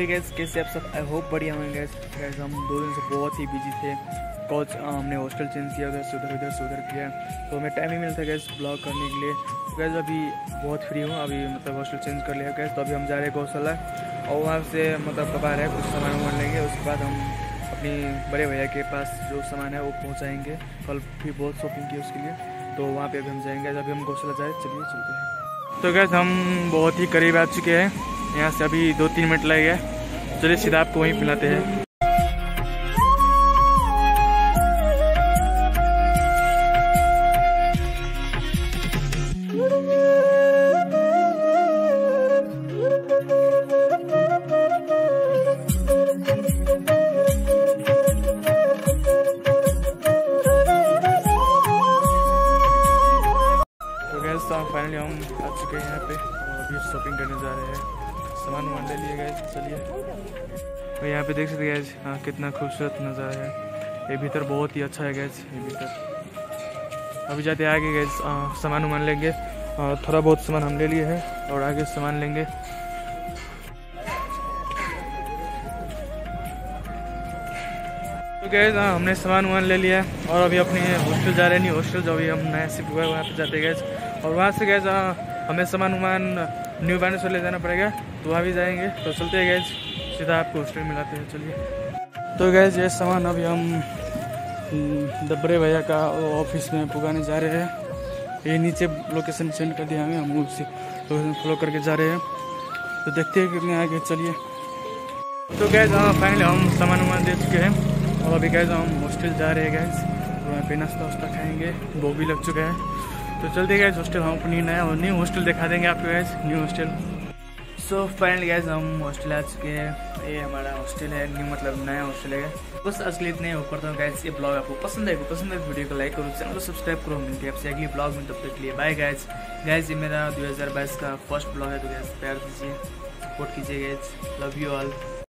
Hey guys, कैसे आप सब? आई होप बढ़िया होंगे गाइस। हम 2 दिन से बहुत ही बिजी थे। कॉलेज हमने हॉस्टल चेंज किया, उधर से उधर किया, तो हमें टाइम ही मिलता है गाइस ब्लॉग करने के लिए। तो गाइस अभी बहुत फ्री हूँ, अभी मतलब हॉस्टल चेंज कर लिया गाइस। तो अभी हम जा रहे हैं गौशाला और वहाँ से मतलब कबार है, कुछ सामान वामान लेंगे। उसके बाद हम अपनी बड़े भैया के पास जो सामान है वो पहुँचाएँगे। कल भी बहुत शॉपिंग की उसके लिए, तो वहाँ पर अभी हम जाएँगे। अभी हम गौशाला जाए, चलिए चलते हैं। तो गाइस हम बहुत ही करीब आ चुके हैं, यहाँ से अभी 2-3 मिनट लगेगा। चलिए सीधा आपको वहीं पिलाते हैं। तो गैस फाइनली हम आ चुके हैं यहाँ पे और अभी शॉपिंग करने जा रहे हैं। सामान वामान ले लिए गए, चलिए। तो यहाँ पे देख सकते हैं गैस, हाँ कितना खूबसूरत नज़ारा है। ये भीतर बहुत ही अच्छा है गैस, ये भीतर। अभी जाते आगे गैस सामान वामान लेंगे और थोड़ा बहुत सामान हम ले लिए हैं और आगे सामान लेंगे। तो गैस हमने सामान वामान ले लिया और अभी अपने हॉस्टल जा रहे हैं। नहीं हॉस्टल जो अभी हम नया शिफ्ट हुआ है वहाँ पे जाते गैस, और वहाँ से गैस हमें सामान वामान न्यू बानेश्वर ले जाना पड़ेगा, तो वहाँ भी जाएंगे। तो चलते हैं गैस, सीधा आपको हॉस्टल मिलाते हैं, चलिए। तो गैस ये सामान अभी हम दबरे भैया का ऑफिस में पुगाने जा रहे हैं। ये नीचे लोकेशन सेंड कर दिया हमें, हम उसी लोकेशन फॉलो करके जा रहे हैं। तो देखते हैं कितने आगे, चलिए। तो गैस फाइनली हम सामान वामान दे चुके हैं और अभी गैस हम हॉस्टल जा रहे हैं गैस। वहाँ पे नाश्ता वास्ता खाएंगे, वो भी लग चुका है। तो चलते गैस हॉस्टल, हम अपनी न्यू हॉस्टल दिखा देंगे आपको guess, new hostel. So finally guess हम हॉस्टल आ चुके हैं। ये हमारा हॉस्टल है, न्यू मतलब नया हॉस्टल है। बस आज के लिए इतने ऊपर तो गैस, ये ब्लॉग आपको पसंद है वीडियो को लाइक करो, चैनल को सब्सक्राइब करो। मिलते हैं आपसे अगली ब्लॉग में, तब तक के लिए बाय गैस। गैस ये मेरा 2022 का फर्स्ट ब्लॉग है, तो गैस प्यार दीजिए, सपोर्ट कीजिए गैस। Love you all.